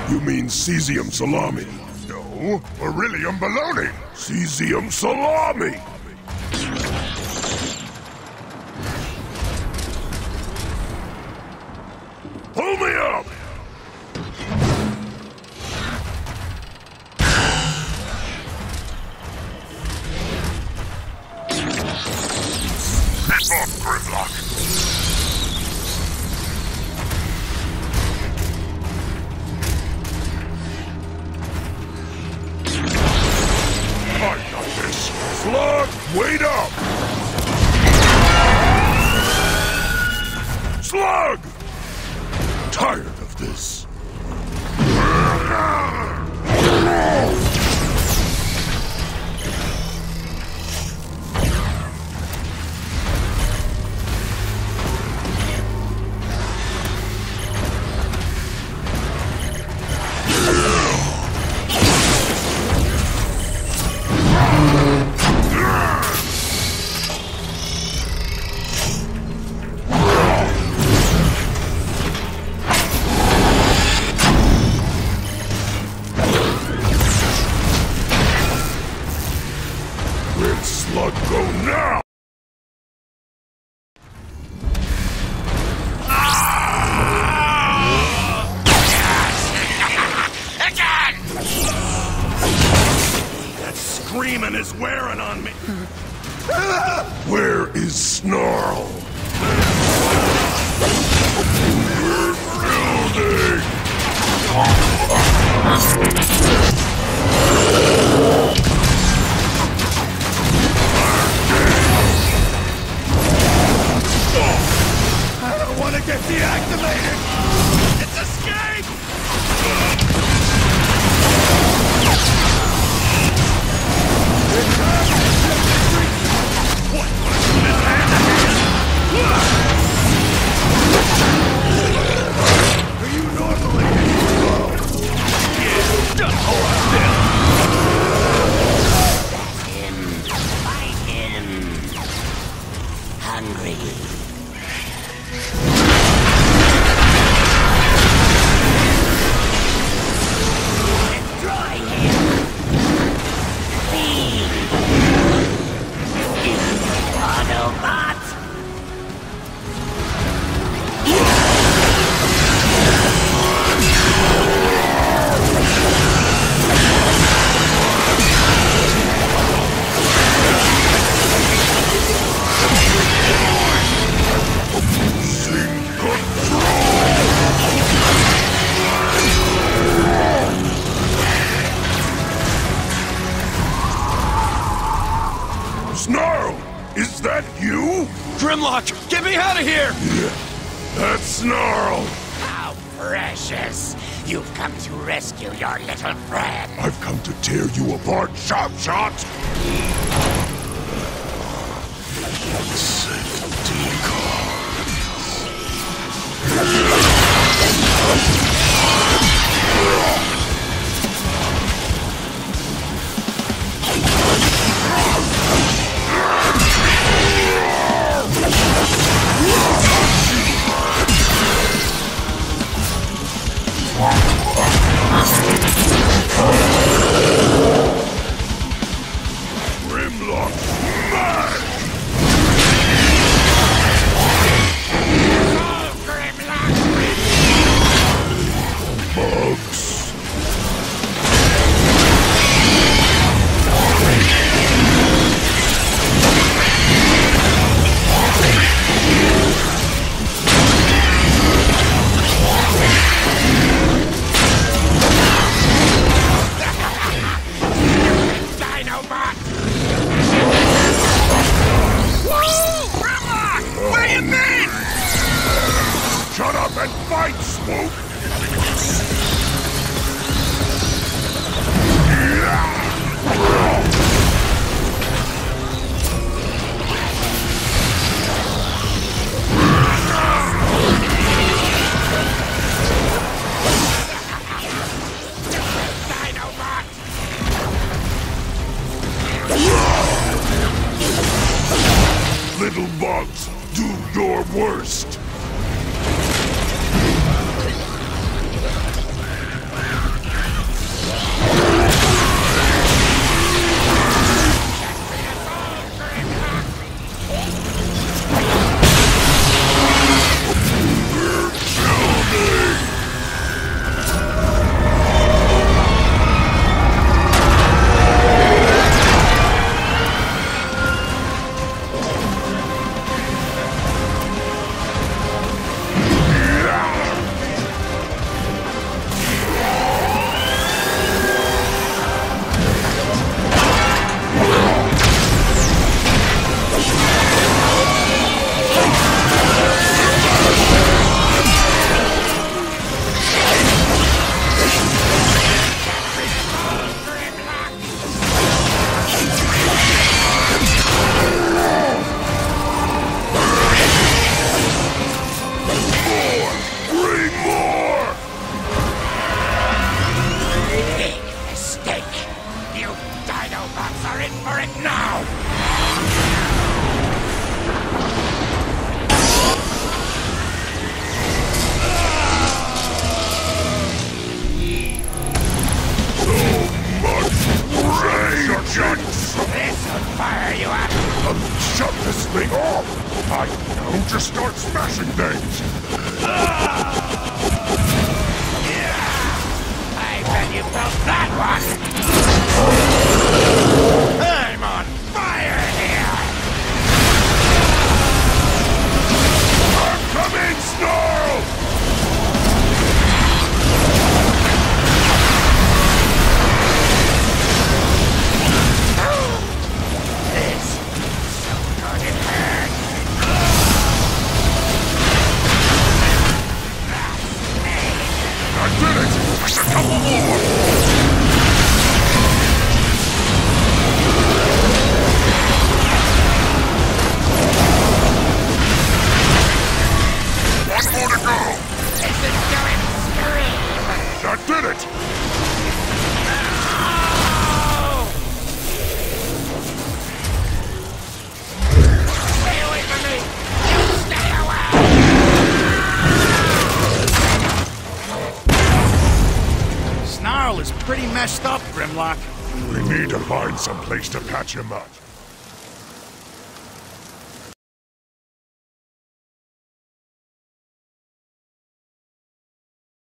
You mean cesium salami? No, beryllium bologna. Cesium salami. Pull me up! That's off, Grimlock! I got this! Slug, wait up! Slug! Tired of this. Let Slug go now! Again! That screaming is wearing on me! Where is Snarl? We're building! I don't want to get deactivated! It's escape! What? Are you normally slow? Yeah, don't hold still! That's him. Fight him. Hungry. Snarl! Is that you? Grimlock, get me out of here! That's Snarl! How precious! You've come to rescue your little friend. I've come to tear you apart, Chop Shot! Safety Grimlock smash! Bugs. Shut up and fight, Swoop! Little bugs, do your worst! I don't know, just start smashing things! I bet you felt that one! I'm on fire here! I'm coming, Snarl! This so good it hurts! I did it! Just a couple more! One more to go! Listen to him scream! That did it! Stay away from me! You stay away! Snarl is pretty messed up, Grimlock. We need to find some place to patch him up.